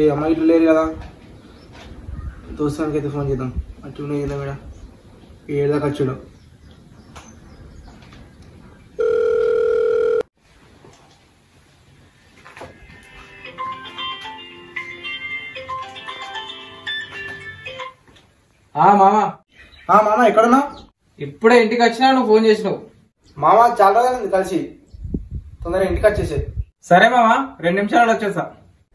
అమ్మ ఇట్లా లేరు కదా, దోస్తానికి అయితే ఫోన్ చేద్దాం. అట్లా చేద్దాం మేడం, ఏదాకా వచ్చాడు. మామ ఎక్కడున్నా? ఇప్పుడే ఇంటికి వచ్చినా, నువ్వు ఫోన్ చేసినావు. మామ చాలా రోజులు కలిసి, తొందరగా ఇంటికి వచ్చేసే. సరే మామ, 2 నిమిషాలు వచ్చేసా.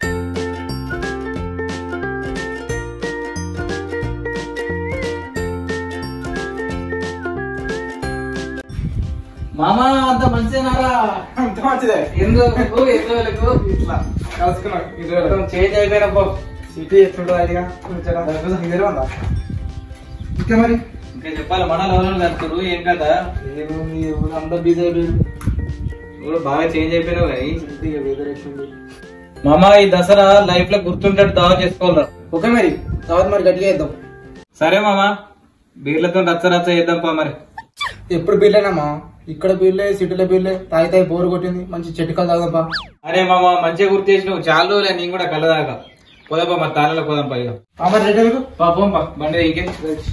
మామ అంత మంచిదేనారా? అంత మంచిదే. ఎందుకు ఇట్లా కలుసుకున్నాం, చేంజ్ అయిపోయినా పో. సిటీ ఎట్లుంటుంది అదిగా ఇదే ఉందా? ఇంకా మరి ఇంకా చెప్పాలి, మన లెవెల్ కలుస్తారు ఏం కదా. ఏముంది, అందరు బిజీ అయిపోయారు. నువ్వు బాగా చేంజ్ అయిపోయినావు కానీ. వెదర్ ఎట్లుంది మామ, ఈ దసరా లైఫ్ లో గుర్తుంటట్టు దావా చేసుకోవాలరా. ఓకే మరి, తర్వాత మరి గట్టిగా వేద్దాం. సరే మామ, బీర్లతో రచ్చ రచ్చ చేద్దాం పా. మరి ఎప్పుడు బీర్లేనమ్మా, ఇక్కడ బీర్లే, సిటీలో బీర్లే, తాగి బోరు కొట్టింది. మంచి చెట్టుకలు తాగదాంపా. అరే మామ, మంచిగా గుర్తు చేసినావు. చాలా రోజులే నేను కూడా కళ్ళదాకా. పోదాపా మరి, తాళలో పోదాం పా. మరి రేట్ ఎందుకు? పోం పా, బండి ఇంకేం.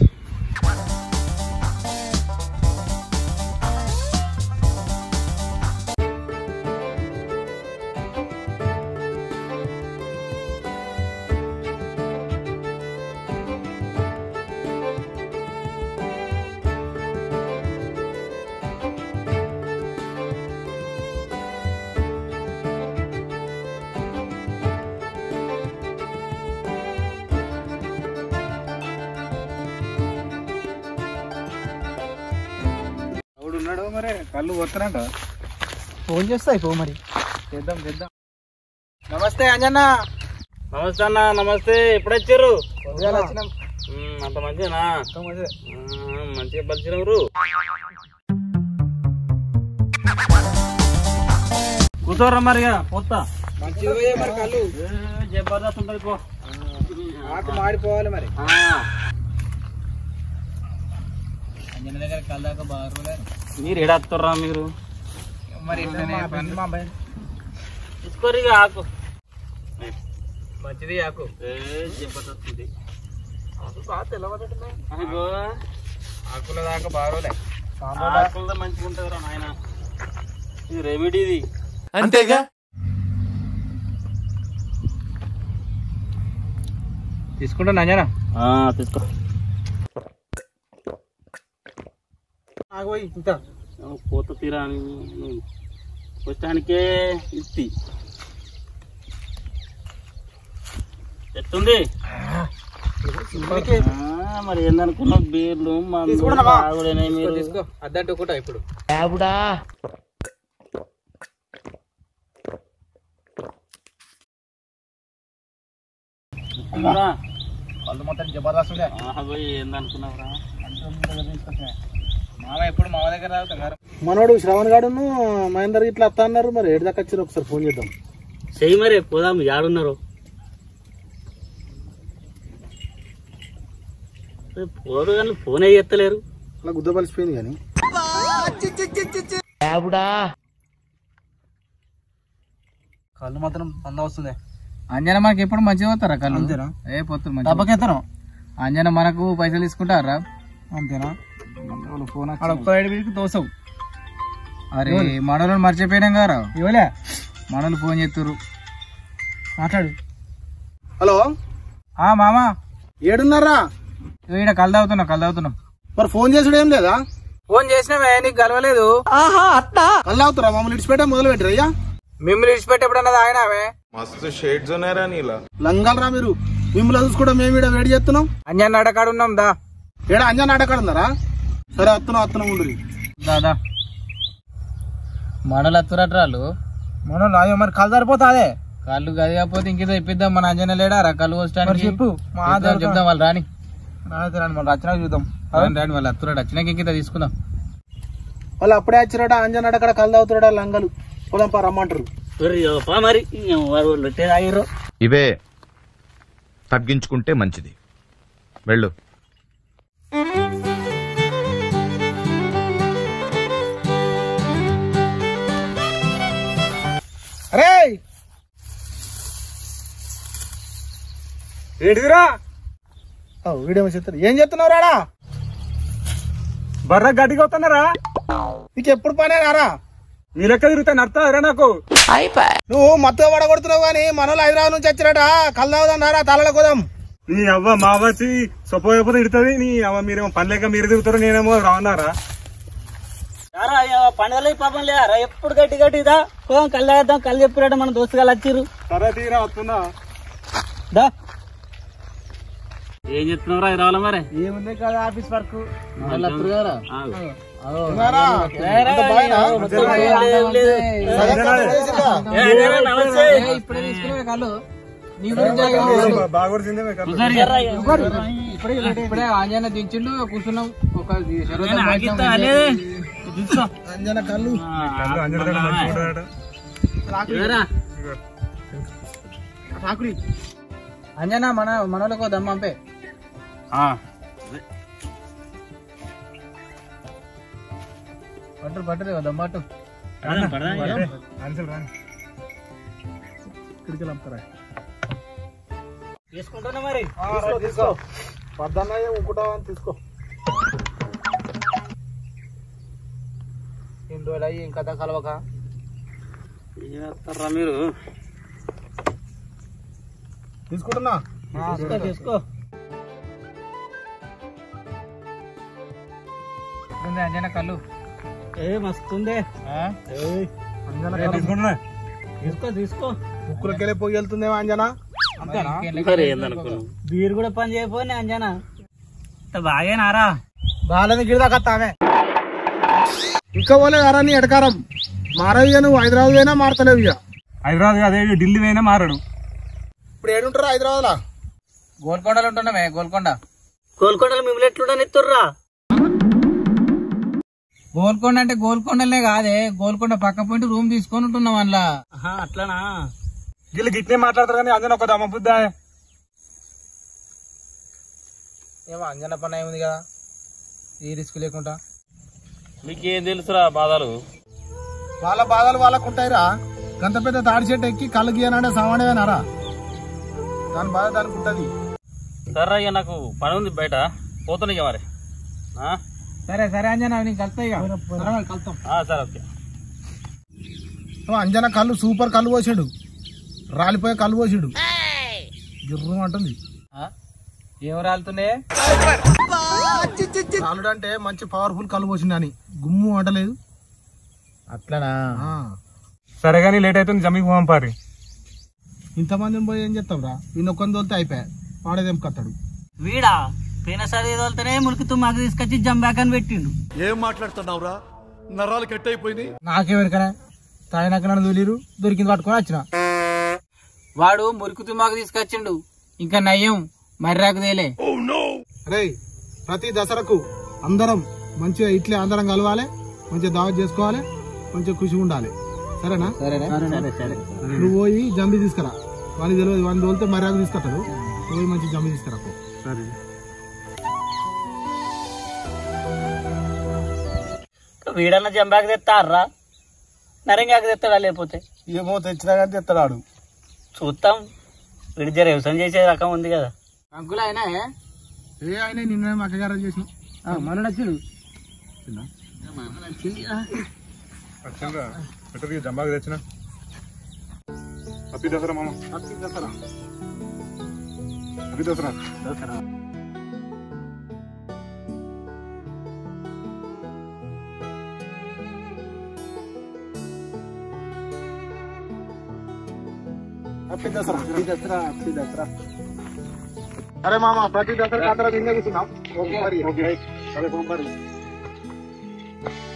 ఉన్నాడు మరి, కళ్ళు వస్తారంట. ఫోన్ చేస్తాయి పో మరి. చేద్దాం చేద్దాం. నమస్తే అంజన్న. నమస్తే అన్న. నమస్తే. ఎప్పుడు వచ్చారు? వచ్చినాం. అంత మంచిదేనా? మంచిగా పరిచినవరు. కూర్చోరా మరి, పోతా. మంచిగా మరి, కళ్ళు జబర్దస్త్ ఉంటుంది పో. ఆకు మాడిపోవాలి మరి. అంజన దగ్గర కళ్ళదాకా బాగా. మీరు ఏడాస్తారా మీరు? మరి తీసుకోరు ఇక ఆకు. మంచిది ఆకు. జబర్దస్త్ ఇది. ఆకుల దాకా బారోలే. ఆకులతో మంచిగా ఉంటుందిరా నాయన. ఇది రెమెడీ ఇది. అంతేగా. తీసుకుంటా అంజన. తీసుకో. ఇంత పోత తీరా పుష్టానికే ఇస్తి ఎట్టుంది మరి? ఏందనుకున్నావు? బీర్లు తీసుకో. అద్దంటూ కూడా ఇప్పుడు వాళ్ళు మొత్తం జబర్దస్త్ ఉండే. ఏందనుకున్నావురా? మామ ఎప్పుడు మామ దగ్గర రావుతారు. మనోడు శ్రవణ్ గాడు మహేందర్ ఇట్లా వస్తా అన్నారు. మరి ఏడు దాకా వచ్చారు, ఒకసారి ఫోన్ చేద్దాం. చెయ్యి మరి, పోదాం. యాడున్నారు? పోరు కానీ ఫోనే చేస్తలేరు. అలా గుద్ద పలిసిపోయింది కానీ కళ్ళు మాత్రం అంద వస్తుంది. అంజన మనకి ఎప్పుడు మంచిగా పోతారా కళ్ళు? అంతేనా? ఏ పోతారు తప్పకెత్తనం. అంజన మనకు పైసలు తీసుకుంటారా? అంతేనా? ఫోన్ దోసవు. అరే మనోళ్ళు మర్చిపోయినాం కదా. ఇవ్వలే, మనోళ్ళు ఫోన్ చేస్తారు. మాట్లాడు. హలో మామ, ఏడున్నారా? ఈడ కళ్ళు తాగుతున్నాం. మరి ఫోన్ చేసుడు ఏం లేదా? ఫోన్ చేసినామే, నీకు కలవలేదు. కళ్ళు అవుతారా? మమ్మల్ని ఇడిచిపెట్టే మొదలు పెట్టరు. అయ్యా మిమ్మల్ని ఇడిచిపెట్టి ఎప్పుడన్నా తాగినామే? మస్తు షేడ్స్ ఉన్నారా నీలా? లంగాలరా మీరు. మిమ్మల్ని చూసుకోవడం మేము ఈడ వేడి చేస్తున్నాం. అంజన్ అడకాడు ఉన్నాం దా. ఏడా అంజన్ అడగడున్నారా? సరే వస్తున్నాం ఉండు. దాదా మనలు అత్తురట్రాలు. మనోళ్ళు అయ్యో మరి కళ్ళు సరిపోతా. అదే కళ్ళు గది కాకపోతే ఇంకేదో ఇప్పిద్దాం. మన అంజన లేడా కళ్ళు వస్తానికి? చెప్పు. చెప్దాం. వాళ్ళు రాని మన రచన చూద్దాం. రాని వాళ్ళు అత్తురాడు. వచ్చినాక ఇంకేదో తీసుకుందాం. వాళ్ళు అప్పుడే వచ్చారట. అంజన్ అక్కడ కళ్ళు అవుతాడా లంగలు. పోదాం పా, రమ్మంటారు. మరి ఇవే తగ్గించుకుంటే మంచిది. వెళ్ళు. అరే ఏంటిదిరా వీడియో చెప్తారు ఏం చెప్తున్నావు రాడా బర్ర గడ్డికి వస్తున్నారా నీకు ఎప్పుడు పనే రారా నీ లెక్క తిరుగుతా నడతారా నాకు నువ్వు మత్తుగా పడగొడుతున్నావు కానీ మనోళ్ళు హైదరాబాద్ నుంచి వచ్చినట కల్దావుదాం రారా తలలో కోదాం నీ అవ్వ మా వచ్చి సొప్పపోతే ఇడుతుంది నీ అవ్వ మీరేమో పని లేక మీరు తిరుగుతారు నేనేమో రావన్నారా పండుగలు పాపం లేరా ఎప్పుడు గట్టి గట్టిదా పోదాం కళ్ళు వేద్దాం కళ్ళు చెప్పినట్టు మన దోస్తుగాలు వచ్చిర్రు సరే తీరా వస్తున్నా దా ఏం చెప్తున్నావురా హైదరాబాద్ మరి ఏముంది కదా ఆఫీస్ వర్క్ ఇప్పుడే ఆంజన దించిండు కూర్చున్నాం ఒక అంజన కళ్ళు అంజనా మనోళ్ళకు దమ్ పంపే పట్టు దమ్ పట్టు తీసుకుంటున్నా మరి తీసుకో పద్దన్న ఊపుకుంటావని తీసుకో ఎన్ని రోజులు అయ్యి ఇంకా కలవక ఏస్తారా మీరు తీసుకుంటున్నా తీసుకో అంజన కళ్ళు మస్తుందే తీసుకో ముక్కులకెళ్ళి పోయి వెళ్తుందేమో అంజనా బీరు కూడా పని చేయపోయి అంజనా బాగేనారా బాగాలని గిరిదాకత్తామే ఇంకా పోలేదారా నీ ఎడకారం మారవి నువ్వు హైదరాబాద్ పోయినా మారతలేవు ఇక హైదరాబాద్ అదే ఢిల్లీ పోయినా మారాడు ఇప్పుడు ఏడుంటారా హైదరాబాద్ లా గోల్కొండలో ఉంటున్నామే గోల్కొండలో మిమ్మల్ని ఎట్లుండని ఎత్తుర్రా గోల్కొండ అంటే గోల్కొండలే కాదే గోల్కొండ పక్క పోయి రూమ్ తీసుకొని ఉంటున్నాం అందులో అట్లానా వీళ్ళు గిట్నే మాట్లాడతారు కానీ అంజన ఒక దమ్మ బుద్ధ ఏమో అంజన పని ఏముంది కదా ఏ రిస్క్ లేకుండా మీకేం తెలుసురా బాధలు వాళ్ళ బాధలు వాళ్ళకు ఉంటాయిరా గంత పెద్ద తాడి చెట్టు ఎక్కి కళ్ళు గీయనంటే సామాన్యమేనారా దాని బాధ దానికి ఉంటది సరే ఇక నాకు పని ఉంది బయట పోతున్నా మరి సరే అంజన నీకు కలుతాయి కలుతాం సరే ఓకే అంజన కళ్ళు సూపర్ కళ్ళు పోసాడు రాలిపోయే కళ్ళు పోసాడు గిర్రం అంటుంది ఏం రాలుతున్నాయి రాలుడు అంటే మంచి పవర్ఫుల్ కళ్ళు పోసిండు అని గుమ్ము అంటలేదు అట్లనా సరే కానీ లేట్ అవుతుంది జమ్మికి పోదాం పారి ఇంతమందిని పోయి ఏం చేస్తాం రా ఈయనొక్కని తోలితే అయిపోయా వాడేదేం కత్తాడు వీడా పోయినసారి తోలితేనే మురికి మాకు తీసుకొచ్చి జంబాక్ అని పెట్టిండు ఏం మాట్లాడుతున్నావురా నరాలు కట్ అయిపోయింది నాకేమెరకనే తాయినాక నన్ను తోలిరు దొరికింది పట్టుకొని వచ్చిన వాడు మురికి తుమ్మాకు తీసుకొచ్చిండు ఇంకా నయ్యం మర్రాకు తేలే రే ప్రతి దసరకు అందరం మంచిగా ఇట్లే అందరం కలవాలి మంచిగా దావత్ చేసుకోవాలి మంచిగా ఖుషి ఉండాలి సరేనా నువ్వు పోయి జంబి తీసుకురా వాళ్ళకి తెలియదు వాడిని తోలితే మర్యాద తీసుకొస్తాడు నువ్వు పోయి మంచి జంబి తీసుకురా సరే వీడన్న జంబాకు తెస్తారా నరంగాకు తెస్తాడా లేకపోతే ఏమో తెచ్చినా కానీ తెస్తాడు చూస్తాం వీడి జర వ్యవసాయం చేసే రకం ఉంది కదా అంకుల్ అయినా ఏ ఆయన నిన్న మా అక్కగారు చేసిన మన నచ్చుడు జంబాకి తెచ్చిన హ్యాపీ దసరా మామ హ్యాపీ దసరా అరే మామ ప్రతి దసరా అందరం నిన్నే కూర్చున్నాం ఓకే మరి సరే మరి